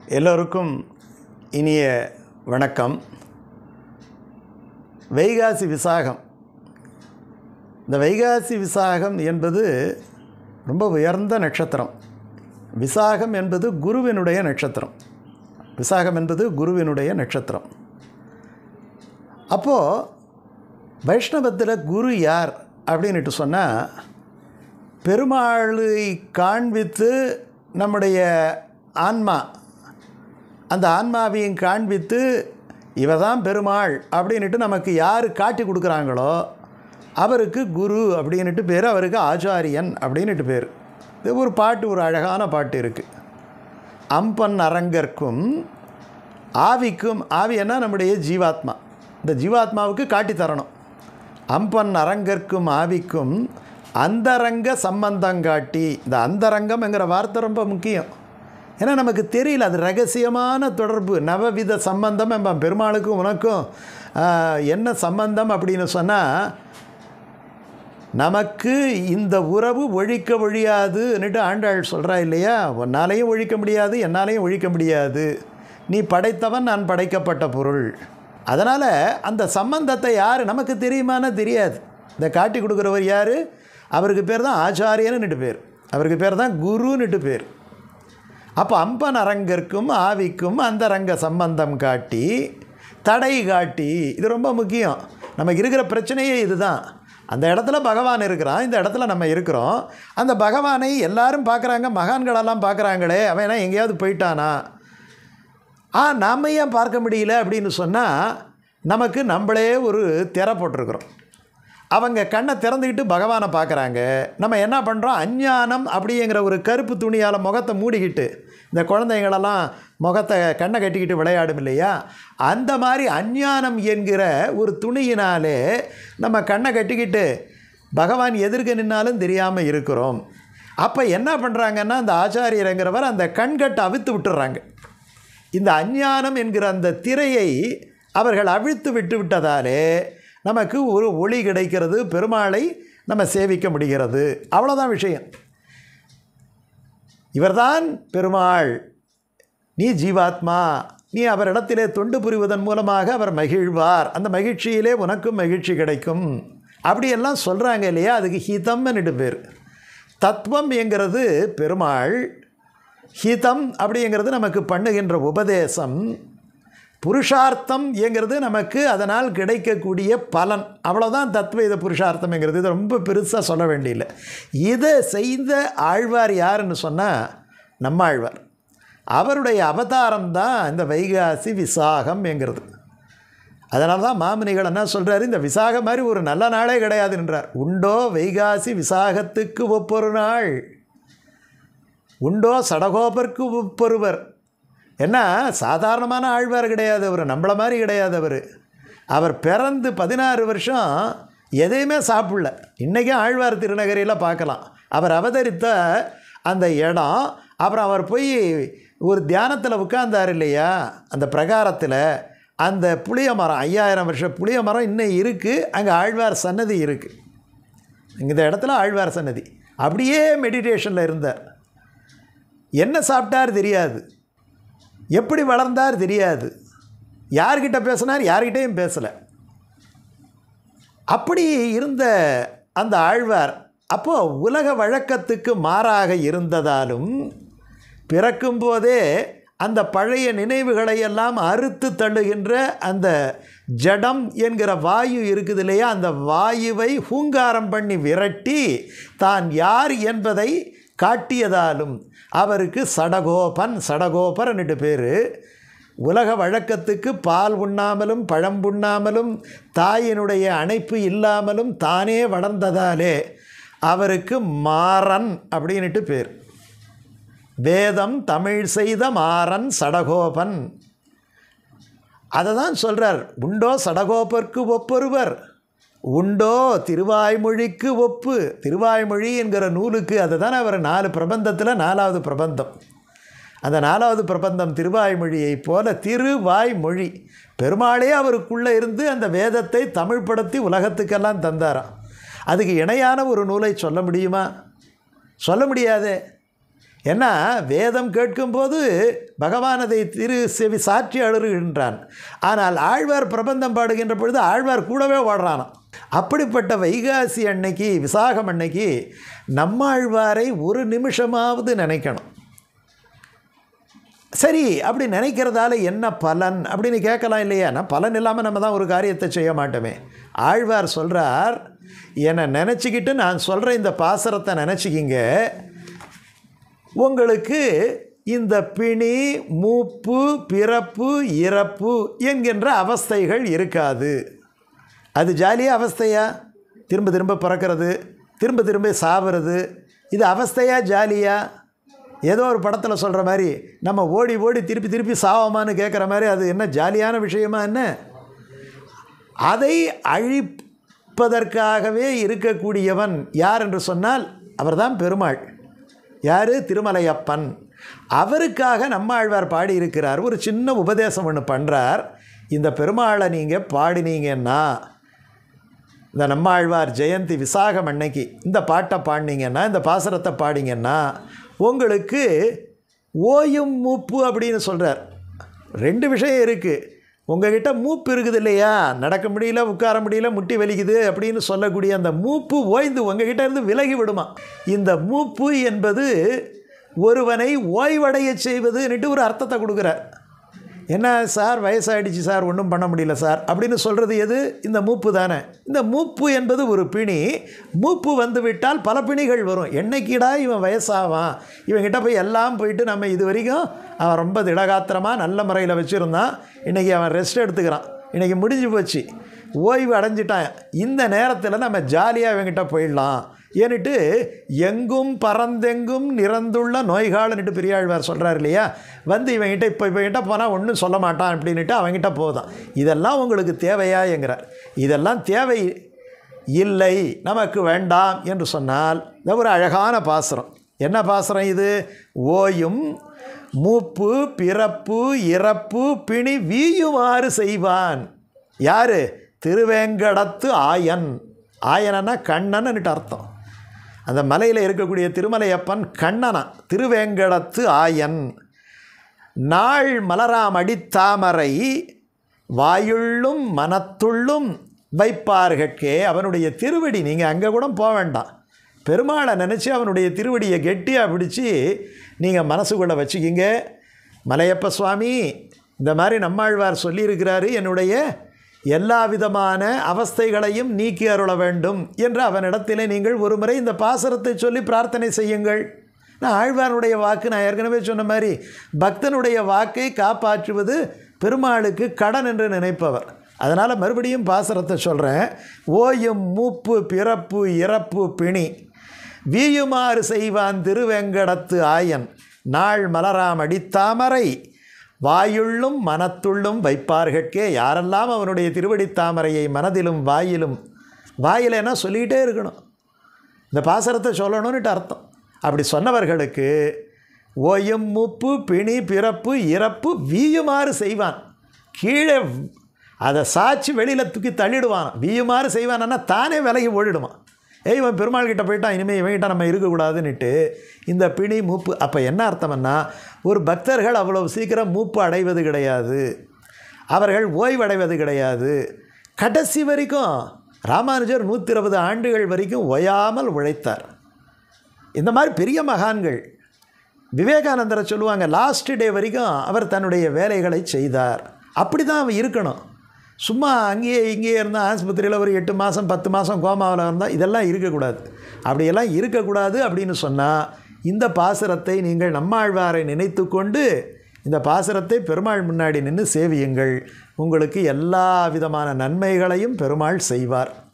எல்லோருக்கும் இனிய வணக்கம். வைகாசி விசாகம். இந்த வைகாசி விசாகம் என்பது ரொம்ப உயர்ந்த நட்சத்திரம். விசாகம் என்பது குருவினுடைய நட்சத்திரம். விசாகம் என்பது குருவினுடைய நட்சத்திரம். அப்போது வைஷ்ணவத்தில் குரு யார் அப்படின்ட்டு சொன்னால், பெருமாளை காண்பித்து நம்முடைய ஆன்மா, அந்த ஆன்மாவையும் காண்பித்து இவதான் பெருமாள் அப்படின்ட்டு நமக்கு யார் காட்டி கொடுக்குறாங்களோ அவருக்கு குரு அப்படின்ட்டு பேர், அவருக்கு ஆச்சாரியன் அப்படின்ட்டு பேர். இது ஒரு பாட்டு, ஒரு அழகான பாட்டு இருக்குது. அம்பன் அரங்கற்கும் ஆவிக்கும், ஆவியன்னா நம்முடைய ஜீவாத்மா, இந்த ஜீவாத்மாவுக்கு காட்டி தரணும். அம்பன் அரங்கற்கும் ஆவிக்கும் அந்தரங்க சம்பந்தங்காட்டி. இந்த அந்தரங்கம்ங்கிற வார்த்தை ரொம்ப முக்கியம். ஏன்னா நமக்கு தெரியல, அது ரகசியமான தொடர்பு, நவவித சம்பந்தம். என்பான் பெருமாளுக்கும் உனக்கும் என்ன சம்பந்தம் அப்படின்னு சொன்னால், நமக்கு இந்த உறவு ஒழிக்க ஒழியாதுன்னுட்டு ஆண்டாள் சொல்கிறா இல்லையா? உன்னாலையும் ஒழிக்க முடியாது, என்னாலையும் ஒழிக்க முடியாது. நீ படைத்தவன், நான் படைக்கப்பட்ட பொருள். அதனால் அந்த சம்பந்தத்தை யார் நமக்கு தெரியுமானா தெரியாது. இந்த காட்டி கொடுக்குறவர் யார்? அவருக்கு பேர் தான் ஆச்சாரியனுட்டு பேர், அவருக்கு பேர் தான் குருன்னுட்டு பேர். அப்போ அம்பன் அரங்கற்கும் ஆவிக்கும் அந்தரங்க சம்பந்தம் காட்டி, தடை காட்டி. இது ரொம்ப முக்கியம். நமக்கு இருக்கிற பிரச்சனையே இதுதான். அந்த இடத்துல பகவான் இருக்கிறான், இந்த இடத்துல நம்ம இருக்கிறோம். அந்த பகவானை எல்லாரும் பார்க்குறாங்க, மகான்களெல்லாம் பார்க்குறாங்களே, அவன் எங்கேயாவது போயிட்டானா? நாம் ஏன் பார்க்க முடியல அப்படின்னு சொன்னால், நமக்கு நம்மளே ஒரு திரை போட்டிருக்கிறோம். அவங்க கண்ணை திறந்துக்கிட்டு பகவானை பார்க்குறாங்க. நம்ம என்ன பண்ணுறோம்? அஞ்ஞானம் அப்படிங்கிற ஒரு கருப்பு துணியால் முகத்தை மூடிக்கிட்டு, இந்த குழந்தைங்களெல்லாம் முகத்தை கண்ணை கட்டிக்கிட்டு விளையாடும் இல்லையா? அந்த மாதிரி அஞ்ஞானம் என்கிற ஒரு துணியினாலே நம்ம கண்ணை கட்டிக்கிட்டு பகவான் எதிர்க்க நின்னாலும் தெரியாமல் இருக்கிறோம். அப்போ என்ன பண்ணுறாங்கன்னா, அந்த ஆச்சாரியருங்கிறவர் அந்த கண்கட்டை அவிழ்த்து விட்டுறாங்க. இந்த அஞ்ஞானம் என்கிற அந்த திரையை அவர்கள் அவிழ்த்து விட்டு விட்டதாலே நமக்கு ஒரு ஒளி கிடைக்கிறது, பெருமாளை நம்ம சேவிக்க முடிகிறது. அவ்வளோதான் விஷயம். இவர்தான் பெருமாள், நீ ஜீவாத்மா, நீ அவரிடத்திலே தொண்டு புரிவதன் மூலமாக அவர் மகிழ்வார், அந்த மகிழ்ச்சியிலே உனக்கும் மகிழ்ச்சி கிடைக்கும் அப்படியெல்லாம் சொல்கிறாங்க இல்லையா? அதுக்கு ஹிதம்னுட்டு பேர். தத்துவம் என்கிறது பெருமாள், ஹிதம் அப்படிங்கிறது நமக்கு பண்ணுகின்ற உபதேசம், புருஷார்த்தம் என்கிறது நமக்கு அதனால் கிடைக்கக்கூடிய பலன். அவ்வளோதான் தத்துவ புருஷார்த்தம்ங்கிறது. இது ரொம்ப பெருசாக சொல்ல வேண்டியில்லை. இதை செய்த ஆழ்வார் யாருன்னு சொன்னால் நம்ம ஆழ்வார். அவருடைய அவதாரம் தான் இந்த வைகாசி விசாகம் என்கிறது. அதனால தான் மாமுனிகள் என்ன சொல்கிறார், இந்த விசாகம் மாதிரி ஒரு நல்ல நாளே கிடையாதுன்றார். உண்டோ வைகாசி விசாகத்துக்கு ஒப்பொரு நாள், உண்டோ சடகோபருக்கு ஒப்பொருவர். ஏன்னா சாதாரணமான ஆழ்வார் கிடையாது அவர், நம்மளை மாதிரி கிடையாது அவர். அவர் பிறந்து 16 வருஷம் எதையுமே சாப்பிடல. இன்றைக்கும் ஆழ்வார் திருநகரியில் பார்க்கலாம். அவர் அவதரித்த அந்த இடம், அப்புறம் அவர் போய் ஒரு தியானத்தில் உட்கார்ந்தார் இல்லையா, அந்த பிரகாரத்தில். அந்த புளிய மரம், 5000 வருஷம் புளிய மரம் இன்னும் இருக்குது. அங்கே ஆழ்வார் சன்னதி இருக்குது. இந்த இடத்துல ஆழ்வார் சன்னதி. அப்படியே மெடிடேஷனில் இருந்தார். என்ன சாப்பிட்டார் தெரியாது, எப்படி வளர்ந்தார் தெரியாது, யார்கிட்ட பேசினார், யார்கிட்டையும் பேசலை. அப்படி இருந்த அந்த ஆழ்வார் அப்போது உலக வழக்கத்துக்கு மாறாக இருந்ததாலும், பிறக்கும்போதே அந்த பழைய நினைவுகளை எல்லாம் அறுத்து தள்ளுகின்ற அந்த ஜடம் என்கிற வாயு இருக்குது இல்லையா, அந்த வாயுவை ஹூங்காரம் பண்ணி விரட்டி தான் யார் என்பதை காட்டியதாலும் அவருக்கு சடகோபன், சடகோபர்ன்னுட்டு பேர். உலக வழக்கத்துக்கு பால் உண்ணாமலும் பழம் உண்ணாமலும் தாயினுடைய அணைப்பு இல்லாமலும் தானே வளர்ந்ததாலே அவருக்கு மாறன் அப்படின்ட்டு பேர். வேதம் தமிழ் செய்த மாறன் சடகோபன். அதை தான் சொல்கிறார், உண்டோ சடகோபருக்கு ஒப்பொருவர், உண்டோ திருவாய்மொழிக்கு ஒப்பு. திருவாய்மொழி என்கிற நூலுக்கு அதுதான் அவர் 4 பிரபந்தத்தில் 4வது பிரபந்தம். அந்த 4வது பிரபந்தம் திருவாய்மொழியைப் போல திருவாய்மொழி. பெருமாளே அவருக்குள்ளே இருந்து அந்த வேதத்தை தமிழ்படுத்தி உலகத்துக்கெல்லாம் தந்தாராம். அதுக்கு இணையான ஒரு நூலை சொல்ல முடியுமா? சொல்ல முடியாது. ஏன்னா வேதம் கேட்கும்போது பகவான் அதை செவி சாற்றி அழுகின்றான். ஆனால் ஆழ்வார் பிரபந்தம் பாடுகின்ற பொழுது ஆழ்வார் கூடவே ஓடுறானாம். அப்படிப்பட்ட வைகாசி அன்னைக்கு, விசாகம் அன்னைக்கு நம்மாழ்வாரை ஒரு நிமிஷமாவது நினைக்கணும். சரி, அப்படி நினைக்கிறதால என்ன பலன் அப்படின்னு கேட்கலாம் இல்லையா? நான் பலன் இல்லாமல் நம்ம தான் ஒரு காரியத்தை செய்ய மாட்டோமே. ஆழ்வார் சொல்கிறார், என்னை நினச்சிக்கிட்டு நான் சொல்கிற இந்த பாசுரத்தை நினச்சிக்கிங்க, உங்களுக்கு இந்த பிணி, மூப்பு, பிறப்பு, இறப்பு என்கின்ற அவஸ்தைகள் இருக்காது. அது ஜாலியாக அவஸ்தையா? திரும்ப திரும்ப பிறக்கிறது, திரும்ப திரும்ப சாவுறது, இது அவஸ்தையா ஜாலியா? ஏதோ ஒரு படத்தில் சொல்கிற மாதிரி நம்ம ஓடி ஓடி திருப்பி திருப்பி சாவோமான்னு கேட்குற மாதிரி அது என்ன ஜாலியான விஷயமா என்ன? அதை அழிப்பதற்காகவே இருக்கக்கூடியவன் யார் என்று சொன்னால் அவர்தான் பெருமாள். யார்? திருமலையப்பன். அவருக்காக நம்மாழ்வார் பாடியிருக்கிறார். ஒரு சின்ன உபதேசம் ஒன்று பண்ணுறார். இந்த பெருமாளை நீங்கள் பாடினீங்கன்னா, இந்த நம்மாழ்வார் ஜெயந்தி விசாகம் அன்னைக்கு இந்த பாட்டை பாடினீங்கன்னா, இந்த பாசுரத்தை பாடிங்கன்னா உங்களுக்கு ஓயும் மூப்பு அப்படின்னு சொல்கிறார். ரெண்டு விஷயம் இருக்குது. உங்கள்கிட்ட மூப்பு இருக்குது இல்லையா, நடக்க முடியல, உட்கார முடியல, முட்டி வலிக்குது அப்படின்னு சொல்லக்கூடிய அந்த மூப்பு ஓய்ந்து உங்கள்கிட்ட இருந்து விலகி விடுமா. இந்த மூப்பு என்பது ஒருவனை ஓய்வடைய செய்வதுன்னுட்டு ஒரு அர்த்தத்தை கொடுக்குறார். என்ன சார், வயசாகிடுச்சு சார், ஒன்றும் பண்ண முடியல சார் அப்படின்னு சொல்கிறது எது? இந்த மூப்பு தானே. இந்த மூப்பு என்பது ஒரு பிணி. மூப்பு வந்து விட்டால் பல பிணிகள் வரும். என்னைக்கிடா இவன் வயசாவான், இவன்கிட்ட போய் எல்லாம் போயிட்டு நம்ம இது வரைக்கும் அவன் ரொம்ப திடகாத்திரமாக நல்ல முறையில் வச்சுருந்தான், இன்றைக்கி அவன் ரெஸ்ட் எடுத்துக்கிறான், இன்றைக்கி முடிஞ்சு போச்சு, ஓய்வு அடைஞ்சிட்டான், இந்த நேரத்தில் நம்ம ஜாலியாக இவன்கிட்ட போயிடலாம் ஏன்னுட்டு எங்கும் பறந்தெங்கும் நிறந்துள்ள நோய்காலன்னுட்டு பெரியாழ்வார் சொல்கிறார் இல்லையா. வந்து இவன்கிட்ட இவன்கிட்ட போனால் ஒன்றும் சொல்ல மாட்டான் அப்படின்ட்டு அவன்கிட்ட போதான். இதெல்லாம் உங்களுக்கு தேவையா என்கிறார். இதெல்லாம் தேவை இல்லை, நமக்கு வேண்டாம் என்று சொன்னால் இந்த ஒரு அழகான பாசுரம். என்ன பாசுரம் இது? ஓயும் மூப்பு, பிறப்பு, இறப்பு, பிணி வீயுமாறு செய்வான். யார்? திருவேங்கடத்து ஆயன். ஆயனன்னா கண்ணன்னுட்டு அர்த்தம். அந்த மலையில் இருக்கக்கூடிய திருமலையப்பன் கண்ணனா, திருவேங்கடத்து ஆயன். நாள் மலராம் அடித்தாமரை வாயுள்ளும் மனத்துள்ளும் வைப்பார்கட்கே. அவனுடைய திருவடி, நீங்கள் அங்கே கூட போக வேண்டாம், பெருமாளை நினச்சி அவனுடைய திருவடியை கெட்டியாக பிடிச்சி நீங்கள் மனசுக்குள்ளே வச்சுக்கிங்க. மலையப்ப சுவாமி இந்த மாதிரி நம்மாழ்வார் சொல்லியிருக்கிறாரு, என்னுடைய எல்லா விதமான அவஸ்தைகளையும் நீக்கி அருள வேண்டும் என்று அவனிடத்திலே நீங்கள் ஒரு முறை இந்த பாசுரத்தை சொல்லி பிரார்த்தனை செய்யுங்கள். நான் ஆழ்வாருடைய வாக்கு, நான் ஏற்கனவே சொன்ன மாதிரி பக்தனுடைய வாக்கை காப்பாற்றுவது பெருமாளுக்கு கடன் என்று நினைப்பவர். அதனால் மறுபடியும் பாசுரத்தை சொல்கிறேன். ஓயும் மூப்பு, பிறப்பு, இறப்பு, பிணி வீயுமாறு செய்வான் திருவேங்கடத்து ஆயன். நாள் மலராம் அடித்தாமரை வாயுள்ளும் மனத்துள்ளும் வைப்பார்கட்கே. யாரெல்லாம் அவனுடைய திருவடி தாமரையை மனதிலும் வாயிலும், வாயிலன்னா சொல்லிகிட்டே இருக்கணும், இந்த பாசுரத்தை சொல்லணும்னுட்டு அர்த்தம். அப்படி சொன்னவர்களுக்கு ஓயும் மூப்பு, பிணி, பிறப்பு, இறப்பு வீயுமாறு செய்வான். கீழே அதை சாட்சி வெளியில் தூக்கி தள்ளிடுவான். வீயுமாறு செய்வான்னா தானே விலகி ஓடிடுவான். இவன் பெருமாள்கிட்ட போயிட்டான், இனிமேல் இவன்கிட்ட நம்ம இருக்கக்கூடாதுன்னுட்டு இந்த பிணி, மூப்பு. அப்போ என்ன அர்த்தம்னா, ஒரு பக்தர்கள் அவ்வளவு சீக்கிரம் மூப்பு அடைவது கிடையாது, அவர்கள் ஓய்வடைவது கிடையாது. கடைசி வரைக்கும் ராமானுஜர் 120 ஆண்டுகள் வரைக்கும் ஓயாமல் உழைத்தார். இந்த மாதிரி பெரிய மகான்கள், விவேகானந்தரை சொல்லுவாங்க, லாஸ்ட் டே வரைக்கும் அவர் தன்னுடைய வேலைகளை செய்தார். அப்படி தான் அவன் இருக்கணும். சும்மா அங்கேயே இங்கேயே இருந்தால், ஆஸ்பத்திரியில் ஒரு 8 மாதம் 10 மாதம் கோமாவில் இருந்தால் இதெல்லாம் இருக்கக்கூடாது. அப்படியெல்லாம் இருக்கக்கூடாது. அப்படின்னு சொன்னால் இந்த பாசுரத்தை நீங்கள் நம்மாழ்வாரை நினைத்து கொண்டு இந்த பாசுரத்தை பெருமாள் முன்னாடி நின்று சேவியுங்கள். உங்களுக்கு எல்லா விதமான நன்மைகளையும் பெருமாள் செய்வார்.